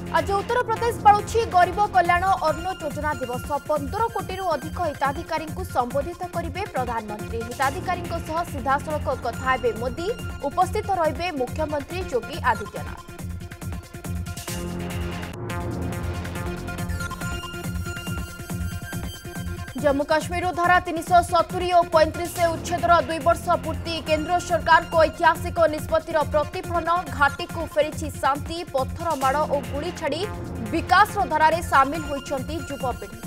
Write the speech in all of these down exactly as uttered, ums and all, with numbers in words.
आज उत्तर प्रदेश पालुछि गरीब कल्याण अन्न योजना दिवस पंद्रह कोटी अधिक हिताधिकारी संबोधित करेंगे प्रधानमंत्री। हिताधिकारी सीधासख कथा हेबे मोदी। उपस्थित रहिबे मुख्यमंत्री योगी आदित्यनाथ। जम्मू काश्मीर धारा तीन सौ सतुरी और पैंतीस उच्छेदर दुई वर्ष पूर्ति केंद्र सरकार को ऐतिहासिक निष्पत्तिर प्रतिफलन। घाटी को फेरी शांति। पत्थर माड़ और गुली छाड़ी विकास धारा सामिल होइछंती युवपीढ़ी।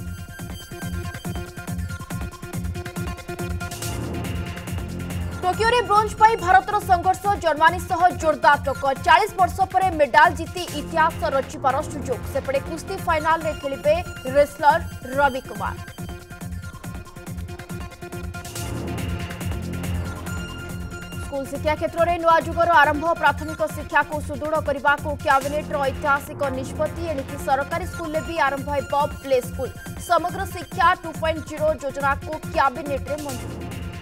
टोकियो रे ब्रोंज पाई भारतर संघर्ष जर्मनी सह जोरदार टक्कर। चालीस वर्ष पर मेडाल जीति इतिहास रचिबार सुजोग। सेपटे कुस्ती फाइनाल रे खेलिबे रेसलर रवि कुमार। स्कूल शिक्षा क्षेत्र में नुआ जुगर आरंभ। प्राथमिक शिक्षा को सुदृढ़ करने को कैबिनेट ऐतिहासिक निष्पत्ति। एणिकी सरकारी स्कूल भी आरंभ हो प्ले स्कूल। समग्र शिक्षा टू पॉइंट जीरो योजना को कैबिनेट रे मंजूरी।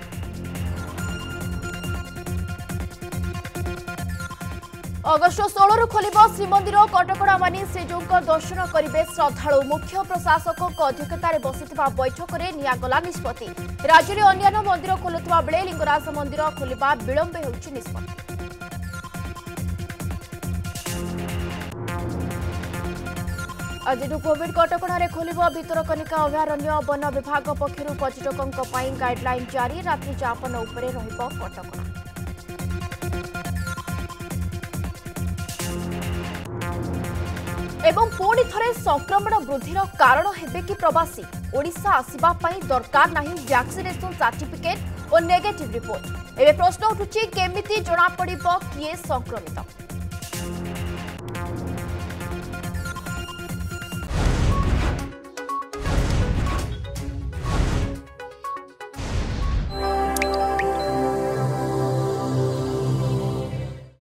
अगस्ट षोलह खोल श्रीमंदिर कटकड़ा मानि श्रीजीउं दर्शन करेंगे श्रद्धालु। मुख्य प्रशासक अध्यक्षतार बसिथिबा बैठक में नियागला निष्पत्ति। राज्य में अन्य मंदिर खोलुवा बेले लिंगराज मंदिर खोलिबा विलंब होउछि निष्पत्ति। आज कोविड कटकणा खोल भितरकनिका अभयारण्य। वन विभाग पक्षर पर्यटकों गाइडलाइन जारी। रात्रि जापन उपरे रहिबो कटकणा। एवं पुणी थरे संक्रमण वृद्धिर कारण हेबे कि प्रवासी। ओडिशा आसिबा पई दरकार नाही वैक्सीनेशन सर्टिफिकेट और नेगेटिव रिपोर्ट। एबे प्रश्न उठुछि केमिति जणा पड़िबो किए संक्रमित।